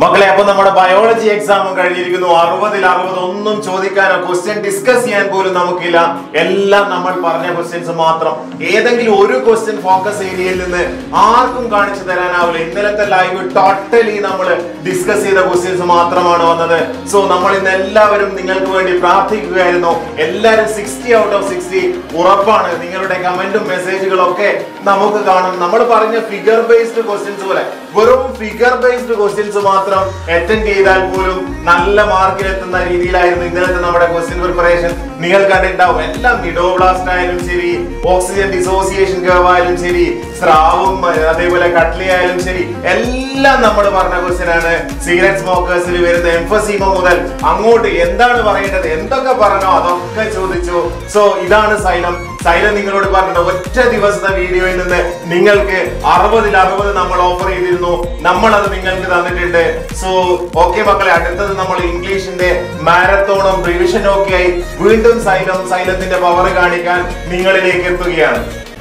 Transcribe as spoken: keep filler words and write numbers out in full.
മക്കളെ, അപ്പൊ നമ്മുടെ ബയോളജി എക്സാമും കഴിഞ്ഞിരിക്കുന്നു. അറുപതിൽ അറുപത് ഒന്നും ചോദിക്കാനോ ക്വസ്റ്റ്യൻ ഡിസ്കസ് ചെയ്യാൻ പോലും നമുക്കില്ല. എല്ലാം നമ്മൾ പറഞ്ഞ ക്വസ്റ്റ്യൻസ് മാത്രം. ഏതെങ്കിലും ഒരു ക്വസ്റ്റ്യൻ ഫോക്കസ് ഏരിയയിൽ നിന്ന് ആർക്കും കാണിച്ചു തരാനാവില്ല. ഇന്നലത്തെ ലൈവ് ടോട്ടലി നമ്മൾ ഡിസ്കസ് ചെയ്ത ക്വസ്റ്റ്യൻസ് മാത്രമാണ് വന്നത്. സോ നമ്മൾ ഇന്ന് എല്ലാവരും നിങ്ങൾക്ക് വേണ്ടി പ്രാർത്ഥിക്കുകയായിരുന്നു. എല്ലാവരും സിക്സ്റ്റി ഔട്ട് ഓഫ് സിക്സ്റ്റി ഉറപ്പാണ്. നിങ്ങളുടെ കമന്റും മെസ്സേജുകളും ഒക്കെ നമുക്ക് കാണും. നമ്മൾ പറഞ്ഞ ഫിഗർ ബേസ്ഡ് ക്വസ്റ്റ്യൻസ് പോലെ വെറും ഫിഗർ ബേസ്ഡ് ക്വസ്റ്റ്യൻസ് മാത്രം അറ്റൻഡ് ചെയ്താൽ പോലും നല്ല മാർക്കിൽ എത്തുന്ന രീതിയിലായിരുന്നു ഇന്നലത്തെ നമ്മുടെ ക്വസ്റ്റ്യൻ പ്രിപ്പറേഷൻ. നിങ്ങൾ കണ്ടിട്ടുണ്ടാവും. എല്ലാം മിഡോബ്ലാസ്റ്റ് ആയാലും ശരി, ഓക്സിജൻ ഡിസോസിയേഷൻ കർവ് ആയാലും ശരി, സ്രാവും അതേപോലെ കട്ട്ലി ആയാലും ശരി, എല്ലാം നമ്മൾ പറഞ്ഞ ക്വസ്റ്റ്യൻ ആണ്. സിഗരറ്റ് സ്മോക്കേഴ്സിൽ വരുന്ന എംഫസീമ മുതൽ അങ്ങോട്ട് എന്താണ് പറയേണ്ടത്, എന്തൊക്കെ പറഞ്ഞോ അതൊക്കെ ചോദിച്ചു. സോ ഇതാണ് സൈലം. സൈലം നിങ്ങളോട് പറഞ്ഞത് ഒറ്റ ദിവസത്തെ വീഡിയോയിൽ നിന്ന് നിങ്ങൾക്ക് അറുപതിൽ അറുപത് നമ്മൾ ഓഫർ ചെയ്തിരുന്നു. നമ്മൾ അത് നിങ്ങൾക്ക് തന്നിട്ടുണ്ട്. സോ ഓക്കെ മക്കളെ, അടുത്തത് നമ്മൾ ഇംഗ്ലീഷിന്റെ മാരത്തോണും റിവിഷനും ഒക്കെ ആയി വീണ്ടും സൈലം സൈലത്തിന്റെ പവർ കാണിക്കാൻ നിങ്ങളിലേക്ക് എത്തുകയാണ്.